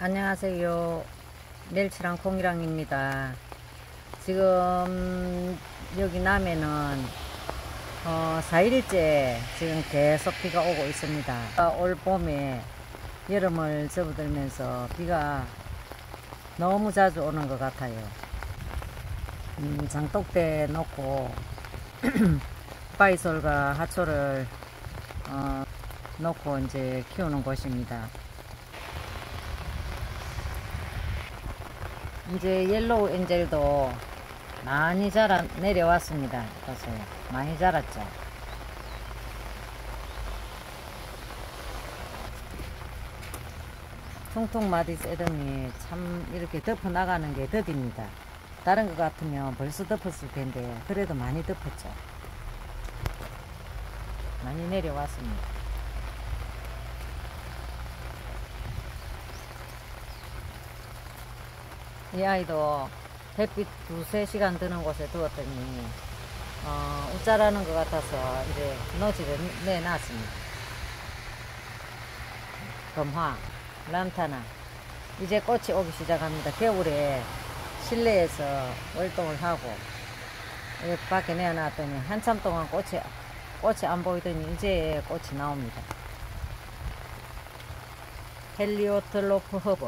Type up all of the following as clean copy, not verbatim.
안녕하세요. 멸치랑 콩이랑입니다. 지금 여기 남해는 4일째 지금 계속 비가 오고 있습니다. 올 봄에 여름을 접어들면서 비가 너무 자주 오는 것 같아요. 장독대 놓고 바이솔과 하초를 놓고 이제 키우는 곳입니다. 이제 옐로우 엔젤도 많이 내려왔습니다. 보세요. 많이 자랐죠. 퉁퉁 마디 세더니 참 이렇게 덮어 나가는 게 더딥니다. 다른 것 같으면 벌써 덮었을 텐데 그래도 많이 덮었죠. 많이 내려왔습니다. 이 아이도 햇빛 2~3시간 드는 곳에 두었더니 웃자라는 것 같아서 이제 노지를 내놨습니다. 금화, 란타나 이제 꽃이 오기 시작합니다. 겨울에 실내에서 월동을 하고 이렇게 밖에 내어놨더니 한참 동안 꽃이 안 보이더니 이제 꽃이 나옵니다. 헬리오틀로프 허브,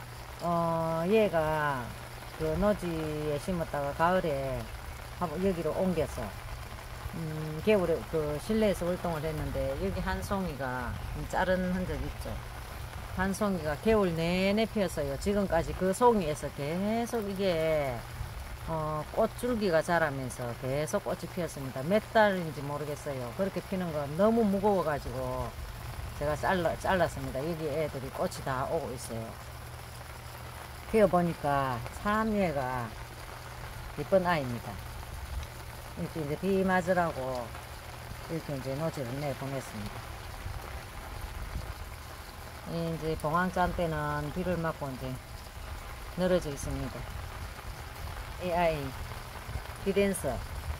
얘가 그 노지에 심었다가 가을에 여기로 옮겨서 겨울에 그 실내에서 활동을 했는데 여기 한 송이가 자른 흔적 있죠. 한 송이가 겨울 내내 피었어요. 지금까지 그 송이에서 계속 이게 꽃줄기가 자라면서 계속 꽃이 피었습니다. 몇 달인지 모르겠어요. 그렇게 피는 건 너무 무거워 가지고 제가 잘랐습니다. 여기 애들이 꽃이 다 오고 있어요. 키워보니까 참 얘가 예쁜 아이입니다. 이렇게 이제 비 맞으라고 이렇게 이제 노지를 내보냈습니다. 이제 봉황짠 때는 비를 맞고 이제 늘어져 있습니다. 이 아이 비댄서,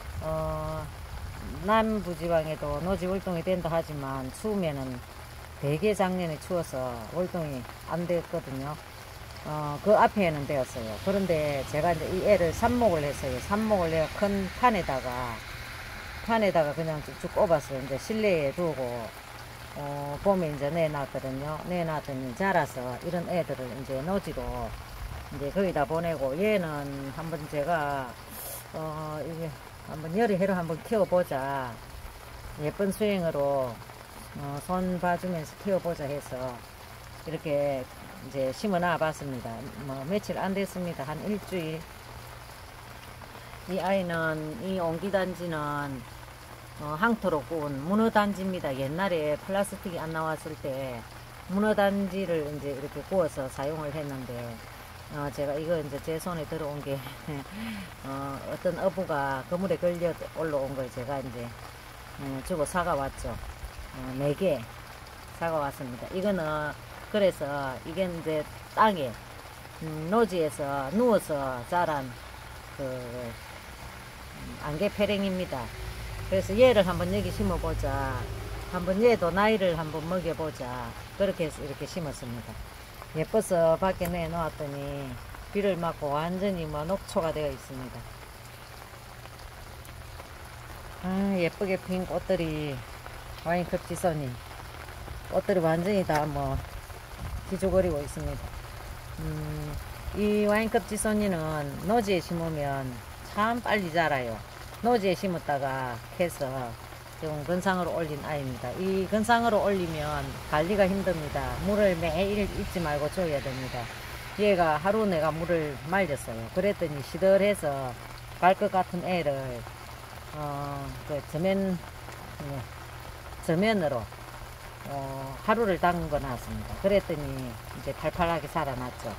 남부지방에도 노지 월동이 된다 하지만 추우면은 되게 작년에 추워서 월동이 안 됐거든요. 그 앞에는 되었어요. 그런데 제가 이제 이 애를 삽목을 했어요. 삽목을 내가 큰 판에다가 그냥 쭉쭉 꼽아서 이제 실내에 두고 봄에 이제 내놨거든요. 내놨더니 자라서 이런 애들을 이제 노지로 이제 거기다 보내고, 얘는 한번 제가 이게 한번 여러 해로 한번 키워보자, 예쁜 수행으로 손 봐주면서 키워보자 해서 이렇게 이제 심어 놔 봤습니다. 뭐 며칠 안 됐습니다. 한 일주일. 이 아이는, 이 옹기단지는 항토로 구운 문어단지입니다. 옛날에 플라스틱이 안 나왔을 때 문어단지를 이제 이렇게 구워서 사용을 했는데, 제가 이거 이제 제 손에 들어온 게 어떤 어부가 그물에 걸려 올라온 걸 제가 이제 주고 사가왔죠. 4개 사가왔습니다. 이거는 그래서 이게 이제 땅에 노지에서 누워서 자란 그 안개패랭입니다. 그래서 얘를 한번 여기 심어보자, 한번 얘도 나이를 한번 먹여보자, 그렇게 해서 이렇게 심었습니다. 예뻐서 밖에 내놓았더니 비를 맞고 완전히 뭐 녹초가 되어 있습니다. 예쁘게 핀 꽃들이, 와인컵 지선이 꽃들이 완전히 다 뭐 기죽거리고 있습니다. 이 와인컵 지선이는 노지에 심으면 참 빨리 자라요. 노지에 심었다가 캐서 좀 건상으로 올린 아이입니다. 이 건상으로 올리면 관리가 힘듭니다. 물을 매일 잊지 말고 줘야 됩니다. 얘가 하루 내가 물을 말렸어요. 그랬더니 시들해서 갈 것 같은 애를 그 저면으로 하루를 담궈 놨습니다. 그랬더니 이제 팔팔하게 살아났죠.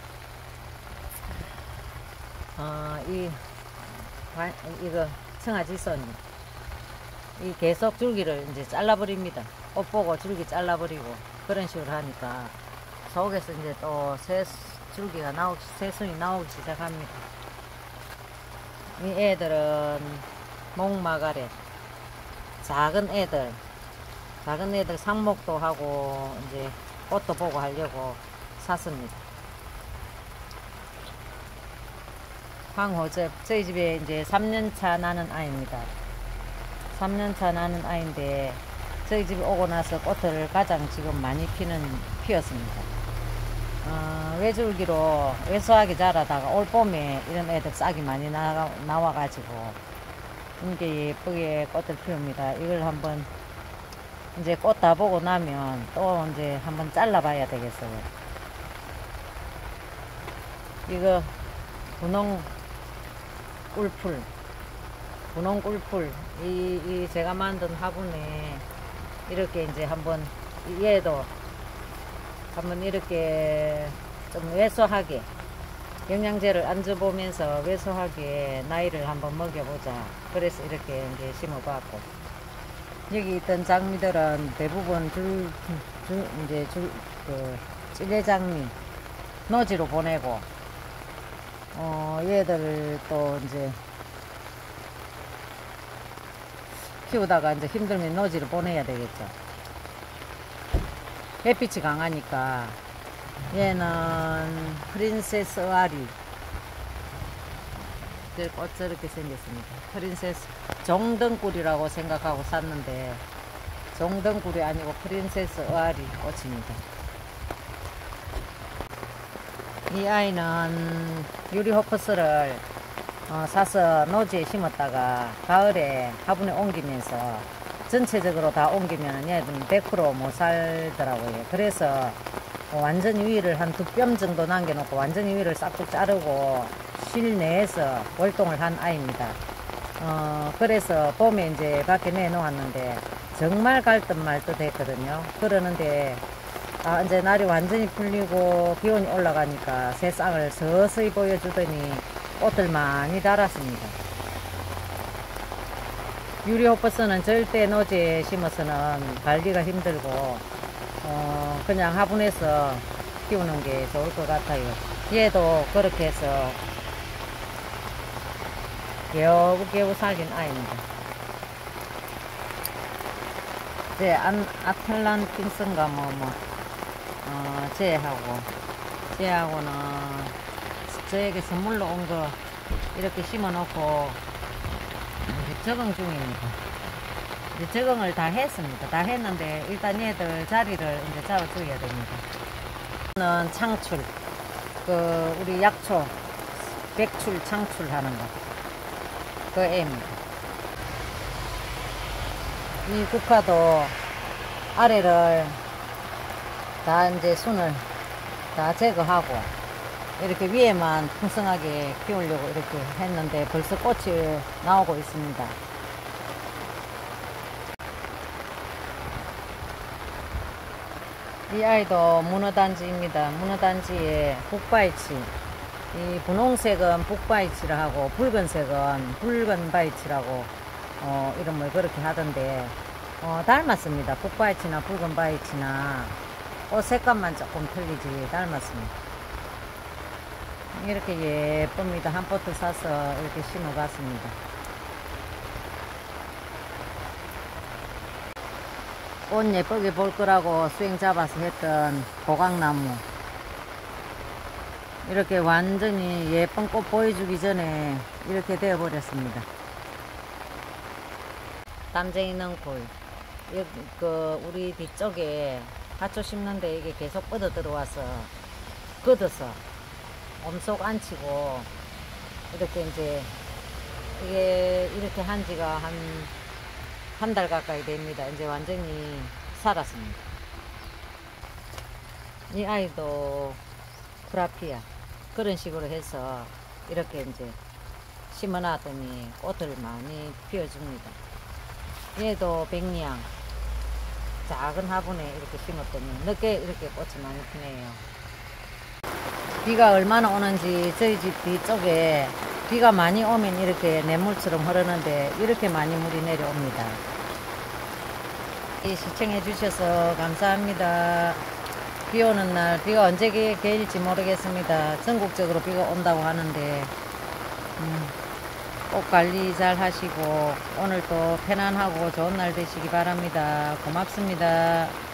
이거 청아지선이 이 계속 줄기를 이제 잘라버립니다. 꽃 보고 줄기 잘라버리고 그런 식으로 하니까 속에서 이제 또 새순이 나오기 시작합니다. 이 애들은 목마가렛, 작은 애들 상목도 하고 이제 꽃도 보고 하려고 샀습니다. 황호접. 저희 집에 이제 3년차 나는 아이입니다. 3년차 나는 아이인데 저희 집에 오고 나서 꽃을 가장 지금 많이 피었습니다. 외줄기로 왜소하게 자라다가 올 봄에 이런 애들 싹이 많이 나와가지고 이게 예쁘게 꽃을 피웁니다. 이걸 한번 이제 꽃 다 보고 나면 또 이제 한번 잘라 봐야 되겠어요. 이거 분홍 꿀풀 이 제가 만든 화분에 이렇게 이제 한번 얘도 한번 이렇게 좀 왜소하게 영양제를 안 줘보면서 왜소하게 나이를 한번 먹여보자. 그래서 이렇게 이제 심어봤고, 여기 있던 장미들은 대부분 찔레장미 노지로 보내고, 얘들을 또 이제 키우다가 이제 힘들면 노지로 보내야 되겠죠. 햇빛이 강하니까. 얘는 프린세스 어아리. 꽃 저렇게 생겼습니다. 프린세스 종등꿀이라고 생각하고 샀는데 종등꿀이 아니고 프린세스 어아리 꽃입니다. 이 아이는 유리호퍼스를 사서 노지에 심었다가 가을에 화분에 옮기면서 전체적으로 다 옮기면 얘는 100% 못 살더라고요. 그래서 완전히 위를 한 2뼘 정도 남겨놓고 완전히 위를 싹둑 자르고 실내에서 월동을 한 아이입니다. 그래서 봄에 이제 밖에 내놓았는데 정말 갈 듯 말 듯 했거든요. 그러는데 이제 날이 완전히 풀리고 기온이 올라가니까 새 싹을 서서히 보여주더니 꽃들 많이 달았습니다. 유리호퍼스는 절대 노지에 심어서는 관리가 힘들고 그냥 화분에서 키우는 게 좋을 것 같아요. 얘도 그렇게 해서 겨우겨우 살린 아이입니다. 이제 아틀란틴스인가 쟤하고는 저에게 선물로 온 거 이렇게 심어 놓고 적응 중입니다. 이제 적응을 다 했습니다. 다 했는데 일단 얘들 자리를 이제 잡아줘야 됩니다. 이거는 창출, 우리 약초 백출 창출하는 거, 그 애입니다. 이 국화도 아래를 다 이제 순을 다 제거하고 이렇게 위에만 풍성하게 키우려고 이렇게 했는데 벌써 꽃이 나오고 있습니다. 이 아이도 문어단지입니다. 문어단지에 북바이치, 이 분홍색은 북바이치라 하고 붉은색은 붉은바이치라고 이름을 그렇게 하던데 닮았습니다. 북바이치나 붉은바이치나 꽃 색감만 조금 틀리지 닮았습니다. 이렇게 예쁩니다. 한 포트 사서 이렇게 심어봤습니다. 꽃 예쁘게 볼 거라고 수행 잡아서 했던 고강나무, 이렇게 완전히 예쁜 꽃 보여주기 전에 이렇게 되어 버렸습니다. 담쟁이 넝쿨, 우리 뒤쪽에 화초 심는데 이게 계속 뻗어 들어와서 걷어서 엄속 안 치고 이렇게 이제 이게 이렇게 한 지가 한 달 가까이 됩니다. 이제 완전히 살았습니다. 이 아이도 프라피아 그런 식으로 해서 이렇게 이제 심어놨더니 꽃을 많이 피워줍니다. 얘도 백리향 작은 화분에 이렇게 심었더니 늦게 이렇게 꽃이 많이 피네요. 비가 얼마나 오는지 저희 집 뒤쪽에 비가 많이 오면 이렇게 냇물처럼 흐르는데 이렇게 많이 물이 내려옵니다. 시청해 주셔서 감사합니다. 비 오는 날 비가 언제 개일지 모르겠습니다. 전국적으로 비가 온다고 하는데 꽃 관리 잘 하시고 오늘도 편안하고 좋은 날 되시기 바랍니다. 고맙습니다.